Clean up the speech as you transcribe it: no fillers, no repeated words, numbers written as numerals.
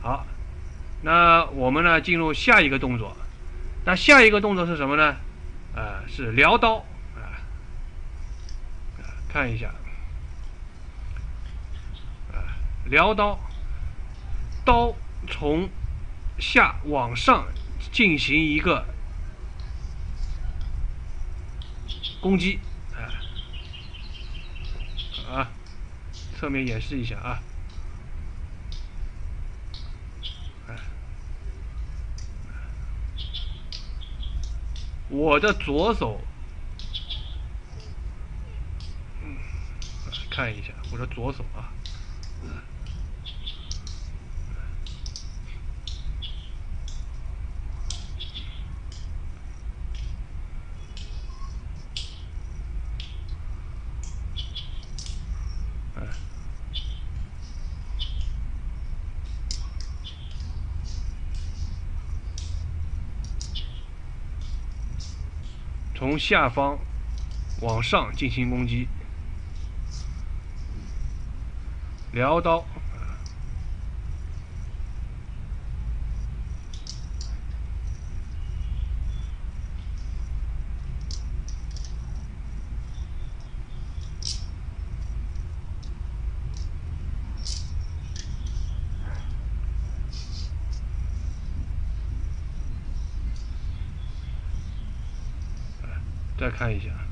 好，那我们呢进入下一个动作。那下一个动作是什么呢？是撩刀看一下撩刀，刀从下往上进行一个攻击侧面演示一下我的左手，看一下我的左手从下方往上进行攻击，撩刀再看一下。